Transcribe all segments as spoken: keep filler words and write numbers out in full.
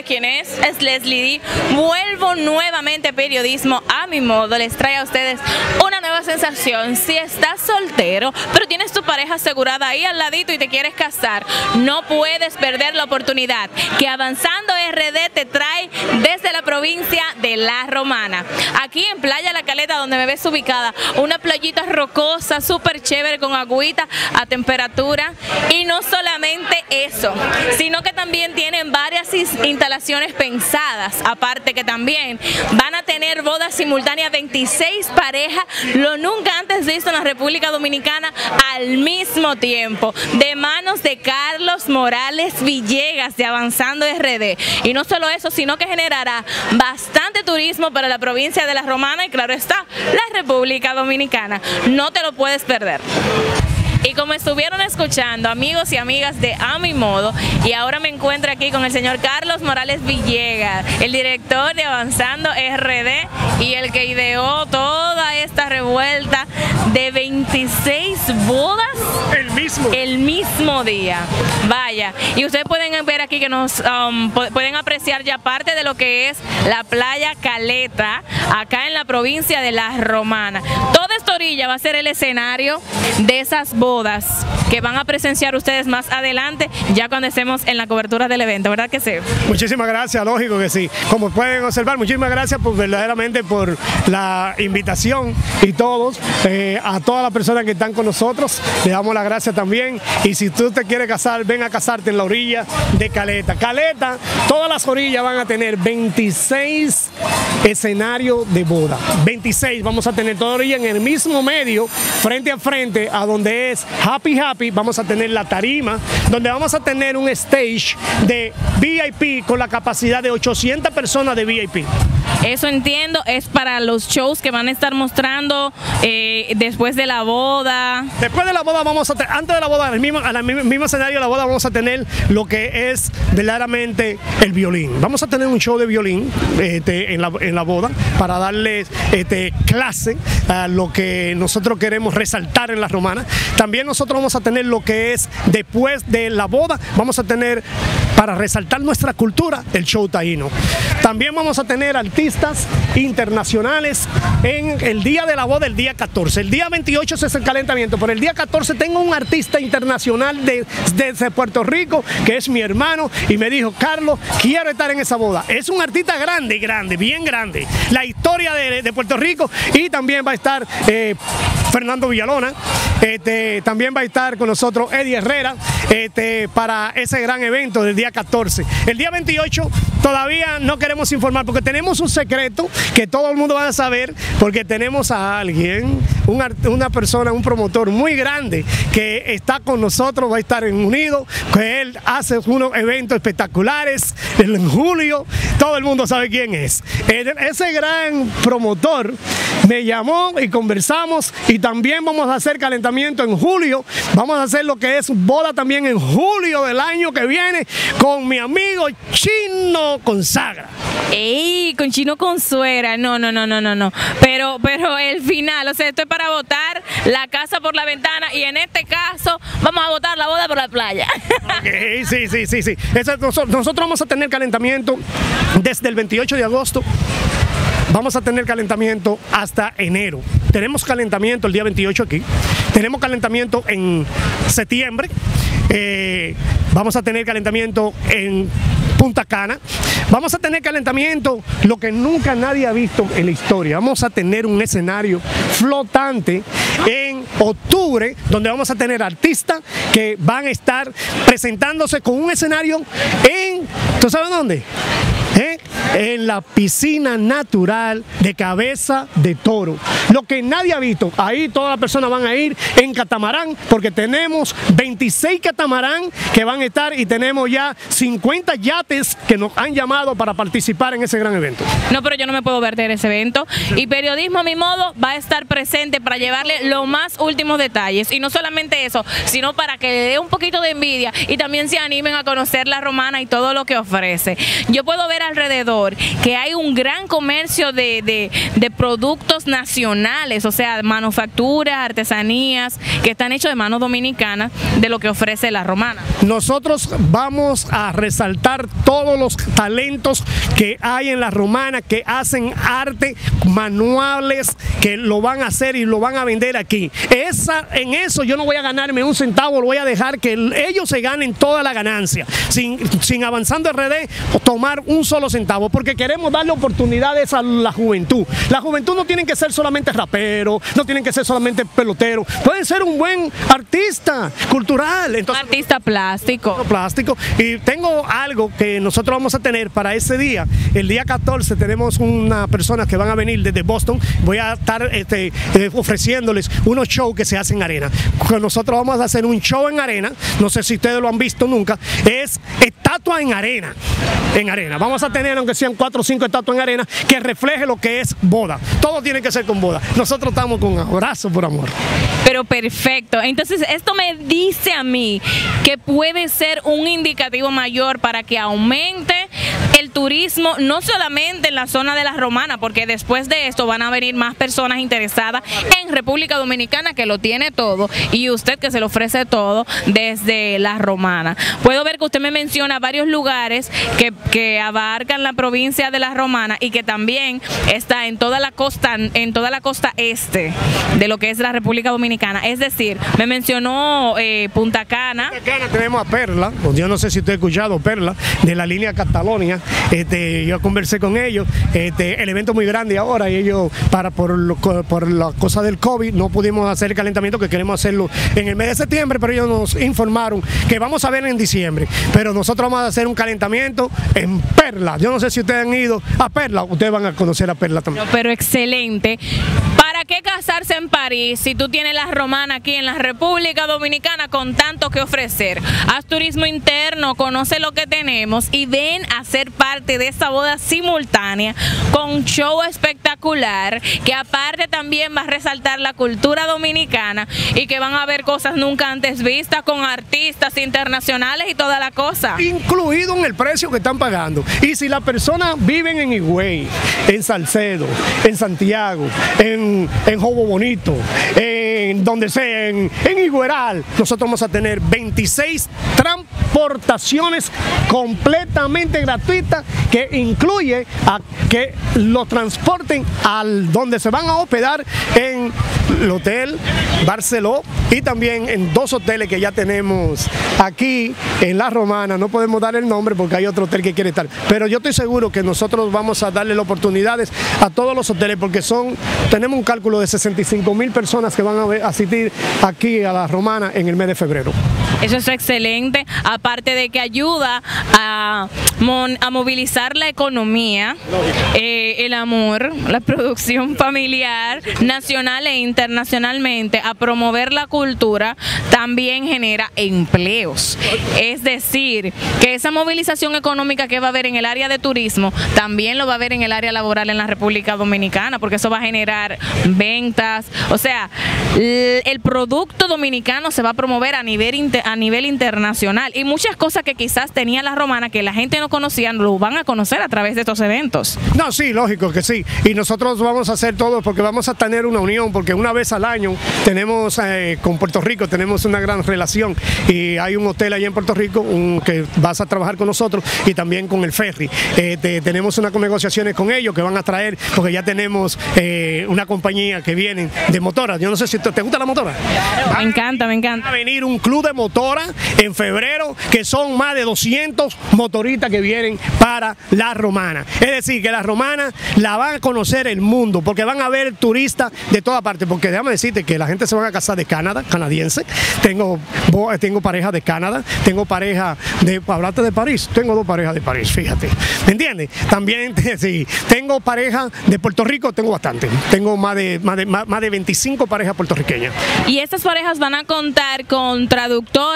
quién es, es Leslie D. Vuelvo nuevamente a Periodismo a mi modo, les trae a ustedes una nueva sensación. Si estás soltero, pero tienes tu pareja asegurada ahí al ladito y te quieres casar, no puedes perder la oportunidad que Avanzando R D te trae desde la provincia de La Romana. Aquí en Playa La Caleta, donde me ves ubicada, una playita rocosa, súper chévere, con agüita a temperatura. Y no solamente eso, sino que también tienen varias instalaciones pensadas, aparte que también van a tener bodas simultáneas, veintiséis parejas, lo nunca antes visto en la República Dominicana al mismo tiempo, de manos de Carlos Morales Villegas de Avanzando R D. Y no solo eso, sino que generará bastante turismo para la provincia de La Romana y, claro está, la República Dominicana. No te lo puedes perder. Y como estuvieron escuchando, amigos y amigas de A Mi Modo, y ahora me encuentro aquí con el señor Carlos Morales Villegas, el director de Avanzando R D y el que ideó toda esta revuelta de veintiséis bodas el mismo, el mismo día. Vaya, y ustedes pueden ver aquí que nos um, pueden apreciar ya parte de lo que es la Playa Caleta, acá en la provincia de La Romana. Toda esta orilla va a ser el escenario de esas bodas que van a presenciar ustedes más adelante, ya cuando estemos en la cobertura del evento, ¿verdad que sí? Muchísimas gracias, lógico que sí. Como pueden observar, muchísimas gracias por verdaderamente por la invitación y todos, eh, a todas las personas que están con nosotros, le damos las gracias también. Y si tú te quieres casar, ven a casarte en la orilla de Caleta. Caleta, todas las orillas van a tener veintiséis escenarios de boda. veintiséis, vamos a tener toda orilla en el mismo medio, frente a frente, a donde es Happy Happy. Vamos a tener la tarima, donde vamos a tener un stage de V I P con la capacidad de ochocientas personas de V I P. Eso entiendo, es para los shows que van a estar mostrando eh, después de la boda. Después de la boda vamos a tener, antes de la boda, en el mismo, en el mismo escenario de la boda vamos a tener lo que es verdaderamente el violín. Vamos a tener un show de violín este, en, la, en la boda para darles este, clase a lo que nosotros queremos resaltar en La Romana. También nosotros vamos a tener lo que es después de la boda, vamos a tener, para resaltar nuestra cultura, el show taíno. También vamos a tener artistas internacionales en el día de la boda, el día catorce. El día veintiocho es el calentamiento, pero el día catorce tengo un artista internacional de, desde Puerto Rico, que es mi hermano, y me dijo: Carlos, quiero estar en esa boda. Es un artista grande, grande, bien grande. La historia de, de Puerto Rico, y también va a estar eh, Fernando Villalona. Este, también va a estar con nosotros Eddie Herrera este, para ese gran evento del día catorce. El día veintiocho todavía no queremos informar porque tenemos un secreto que todo el mundo va a saber, porque tenemos a alguien, un, una persona, un promotor muy grande que está con nosotros, va a estar en Unido, que él hace unos eventos espectaculares en julio. Todo el mundo sabe quién es. Ese gran promotor me llamó y conversamos, y también vamos a hacer calentamiento en julio. Vamos a hacer lo que es boda también en julio del año que viene con mi amigo Chino Consagra. ¡Ey! Con Chino Consuegra. No, no, no, no, no, no. Pero, pero el final, o sea, esto es para botar la casa por la ventana, y en este caso vamos a botar la boda por la playa. Okay, sí, sí, sí, sí. Eso, nosotros, nosotros vamos a tener calentamiento desde el veintiocho de agosto. Vamos a tener calentamiento hasta enero. Tenemos calentamiento el día veintiocho aquí. Tenemos calentamiento en septiembre. Eh, vamos a tener calentamiento en Punta Cana. Vamos a tener calentamiento, lo que nunca nadie ha visto en la historia. Vamos a tener un escenario flotante en octubre, donde vamos a tener artistas que van a estar presentándose con un escenario en, ¿tú sabes dónde? ¿Eh? En la piscina natural de Cabeza de Toro. Lo que nadie ha visto. Ahí todas las personas van a ir en catamarán, porque tenemos veintiséis catamarán que van a estar, y tenemos ya cincuenta yates que nos han llamado para participar en ese gran evento. No, pero yo no me puedo perder ese evento. Y Periodismo a mi modo va a estar presente para llevarle los más últimos detalles. Y no solamente eso, sino para que le dé un poquito de envidia y también se animen a conocer La Romana y todo lo que ofrece. Yo puedo ver alrededor alrededor, que hay un gran comercio de, de, de productos nacionales, o sea, manufacturas, artesanías, que están hechos de mano dominicana, de lo que ofrece La Romana. Nosotros vamos a resaltar todos los talentos que hay en La Romana, que hacen arte, manuales, que lo van a hacer y lo van a vender aquí. Esa, en eso yo no voy a ganarme un centavo, lo voy a dejar que ellos se ganen toda la ganancia, sin, sin Avanzando R D tomar un solo centavo, porque queremos darle oportunidades a la juventud. La juventud no tienen que ser solamente raperos, no tienen que ser solamente peloteros, pueden ser un buen artista cultural. Entonces, artista plástico. plástico. Y tengo algo que nosotros vamos a tener para ese día. El día catorce tenemos una persona que van a venir desde Boston. Voy a estar este, eh, ofreciéndoles unos shows que se hacen en arena. Nosotros vamos a hacer un show en arena, no sé si ustedes lo han visto nunca, es estatua en arena. En arena. Vamos a tener, aunque sean cuatro o cinco estatuas en arena, que refleje lo que es boda. Todo tiene que ser con boda. Nosotros estamos con abrazo por amor. Pero perfecto. Entonces, esto me dice a mí que puede ser un indicativo mayor para que aumente el turismo, no solamente en la zona de La Romana, porque después de esto van a venir más personas interesadas en República Dominicana, que lo tiene todo, y usted que se le ofrece todo desde La Romana. Puedo ver que usted me menciona varios lugares que, que abarcan la provincia de La Romana y que también está en toda la costa, en toda la costa este de lo que es la República Dominicana. Es decir, me mencionó eh, Punta Cana. Punta Cana tenemos a Perla, yo no sé si usted ha escuchado Perla, de la línea Catalonia. Este, yo conversé con ellos, este, el evento es muy grande ahora y ellos, para por, lo, por la cosa del COVID, no pudimos hacer el calentamiento, que queremos hacerlo en el mes de septiembre, pero ellos nos informaron que vamos a ver en diciembre. Pero nosotros vamos a hacer un calentamiento en Perla. Yo no sé si ustedes han ido a Perla, ustedes van a conocer a Perla también. No, pero excelente. ¿Para qué casarse en París si tú tienes La Romana aquí en la República Dominicana con tanto que ofrecer? Haz turismo interno, conoce lo que tenemos y ven a ser parte de esa boda simultánea con un show espectacular que aparte también va a resaltar la cultura dominicana y que van a ver cosas nunca antes vistas con artistas internacionales y toda la cosa. Incluido en el precio que están pagando. Y si las personas viven en Higüey, en Salcedo, en Santiago, en, en Jobo Bonito, en donde sea, en, en Higueral, nosotros vamos a tener veintiséis transportaciones completamente gratuitas, que incluye a que lo transporten al donde se van a hospedar en el Hotel Barceló y también en dos hoteles que ya tenemos aquí en La Romana. No podemos dar el nombre porque hay otro hotel que quiere estar, pero yo estoy seguro que nosotros vamos a darle las oportunidades a todos los hoteles, porque son, tenemos un cálculo de sesenta y cinco mil personas que van a asistir aquí a La Romana en el mes de febrero. Eso es excelente, aparte de que ayuda a, a movilizar la economía, eh, el amor, la producción familiar, nacional e internacionalmente, a promover la cultura, también genera empleos. Es decir, que esa movilización económica que va a haber en el área de turismo, también lo va a haber en el área laboral en la República Dominicana, porque eso va a generar ventas, o sea, el producto dominicano se va a promover a nivel inter a nivel internacional, y muchas cosas que quizás tenía La Romana que la gente no conocía, lo van a conocer a través de estos eventos. No, sí, lógico que sí, y nosotros vamos a hacer todo porque vamos a tener una unión, porque una vez al año tenemos eh, con Puerto Rico tenemos una gran relación, y hay un hotel allá en Puerto Rico un, que vas a trabajar con nosotros, y también con el ferry. Eh, te, tenemos unas negociaciones con ellos que van a traer, porque ya tenemos eh, una compañía que viene de motoras. Yo no sé si te, te gusta la motora. Claro, me encanta, me encanta. Va a venir un club de motoras en febrero, que son más de doscientos motoristas que vienen para La Romana. Es decir, que La Romana la van a conocer el mundo, porque van a ver turistas de toda parte, porque déjame decirte que la gente se va a casar de Canadá, canadiense. Tengo, tengo pareja de Canadá, tengo pareja de, hablarte de París, tengo dos parejas de París, fíjate. ¿Me entiendes? También, sí, tengo pareja de Puerto Rico, tengo bastante. Tengo más de, más de, más, más de veinticinco parejas puertorriqueñas. ¿Y estas parejas van a contar con traductores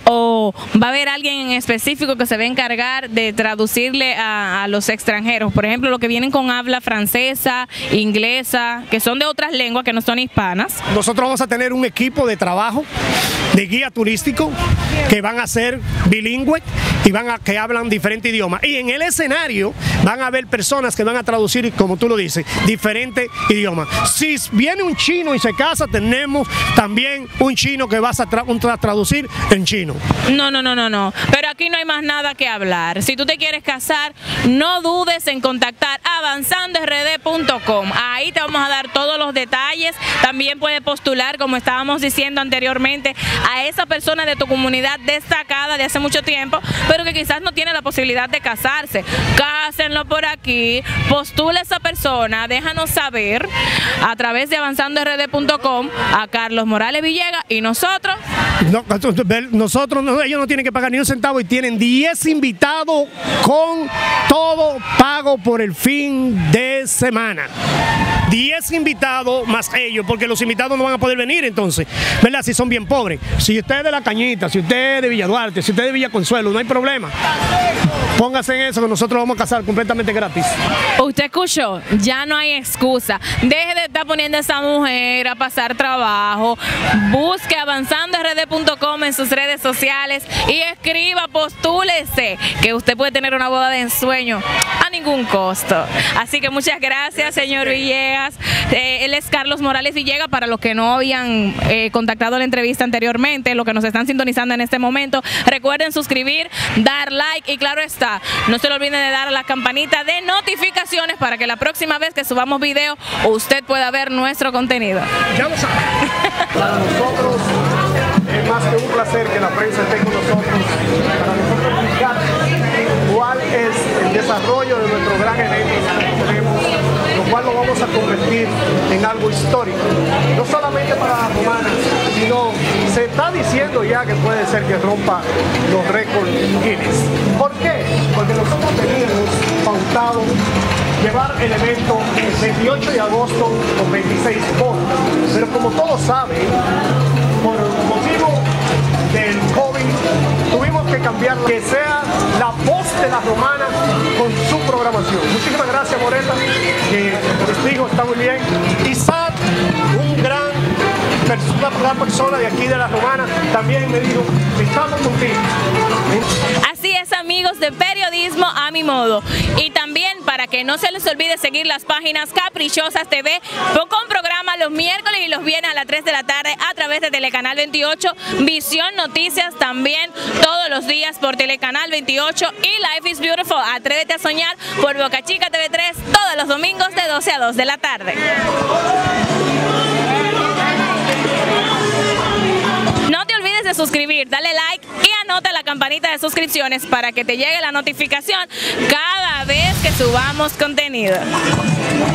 o va a haber alguien en específico que se va a encargar de traducirle a, a los extranjeros? Por ejemplo, los que vienen con habla francesa, inglesa, que son de otras lenguas que no son hispanas. Nosotros vamos a tener un equipo de trabajo de guía turístico que van a ser bilingües, y van a que hablan diferentes idiomas. Y en el escenario van a haber personas que van a traducir, como tú lo dices, diferentes idiomas. Si viene un chino y se casa, tenemos también un chino que va a tra tra traducir en chino. No, no, no, no, no. Pero aquí no hay más nada que hablar. Si tú te quieres casar, no dudes en contactar avanzando r d punto com. Ahí te vamos a dar todos los detalles. También puedes postular, como estábamos diciendo anteriormente, a esa persona de tu comunidad destacada de hace mucho tiempo, pero que quizás no tiene la posibilidad de casarse. Cásenlo por aquí, postula a esa persona, déjanos saber a través de avanzando r d punto com a Carlos Morales Villegas y nosotros. No, nosotros, no, ellos no tienen que pagar ni un centavo y tienen diez invitados con todo pago por el fin de semana. diez invitados más ellos, porque los invitados no van a poder venir entonces, ¿verdad? Si son bien pobres. Si usted es de La Cañita, si usted es de Villa Duarte, si usted es de Villa Consuelo, no hay problema. Póngase en eso, que nosotros vamos a casar completamente gratis. Usted escuchó, ya no hay excusa. Deje de estar poniendo a esa mujer a pasar trabajo. Busque avanzando r d punto com en sus redes sociales y escriba, postúlese, que usted puede tener una boda de ensueño a ningún costo. Así que muchas gracias, señor Villegas. Eh, él es Carlos Morales Villegas, para los que no habían eh, contactado la entrevista anteriormente, los que nos están sintonizando en este momento. Recuerden suscribir, dar like y claro está, no se le olviden de dar a la campanita de notificaciones para que la próxima vez que subamos video usted pueda ver nuestro contenido. Ya lo saben. Para nosotros es más que un placer que la prensa esté con nosotros, para nosotros explicar cuál es el desarrollo de nuestro gran evento que tenemos, lo cual lo vamos a convertir en algo histórico, no solamente para la romana, sino se está diciendo ya que puede ser que rompa los récords Guinness. ¿Por qué? Porque nosotros teníamos pautado llevar el evento el veintiocho de agosto con veintiséis bodas, pero como todos saben, por motivo del COVID, tuvimos que cambiar que sea la voz de la romana con su programación. Muchísimas gracias, Moreta, que mis hijos están muy bien. Isaac, un gran, una gran persona de aquí de la romana, también me dijo, estamos contigo. Así es, amigos de Periodismo a mi modo. Y también para que no se les olvide seguir las páginas Caprichosas T V con programa los miércoles y los viernes a las tres de la tarde a través de Telecanal veintiocho, Visión Noticias también todos los días por Telecanal veintiocho y Life is Beautiful, Atrévete a Soñar por Boca Chica T V tres todos los domingos de doce a dos de la tarde. No te olvides de suscribir, dale like y anota la campanita de suscripciones para que te llegue la notificación cada vez que subamos contenido.